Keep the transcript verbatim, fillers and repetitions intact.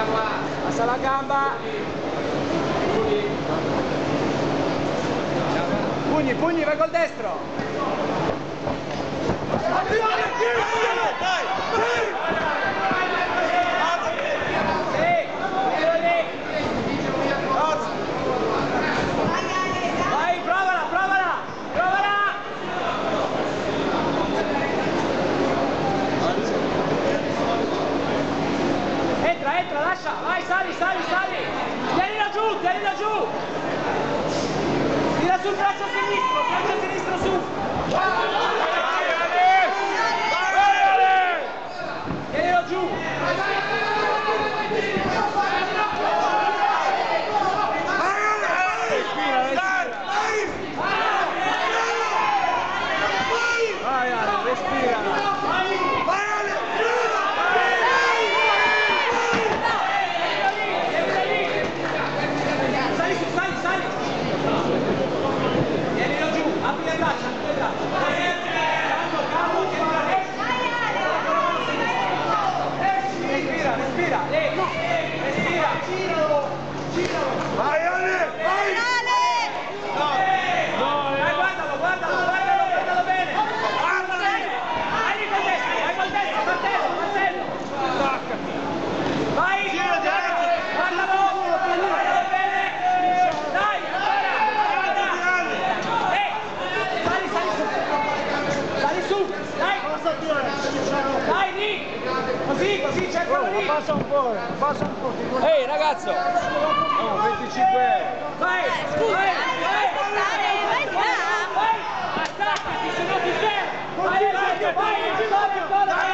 Passa la gamba. Pugni, pugni, vai col destro. Vai, provala, provala, provala. Entra, entra, lascia, vai, sali, sali, sali. Tienilo giù, tienilo giù. Tira sul braccio sinistro, braccio sinistro su. Tienilo giù. Respira, respira. Vai, Ale, respira. Sali su, sali, sali. Tienilo giù, apri le braccia, apri le braccia. Calmo, calmo, tieni la destra. Respira, respira. Eh, respira. Giralo, giralo. Vai, Ale, vai. Vai, guardalo, guardalo, guardalo, guardalo bene. Vai lì col destro, vai col destro, Martello, Martello. Vai, guardalo, guardalo bene. Dai, eh, sali, sali su. Sali su, dai. Dai, lì. Così, così, cercalo lì. Passa un po', passa un po'. Ehi, ragazzo. No, venticinque euro. Vai, Scusa, vai, vai, vai, vai, vai, attaccati, se no ti fermo. Vai, vai, vai, vai, vai, vai, vai.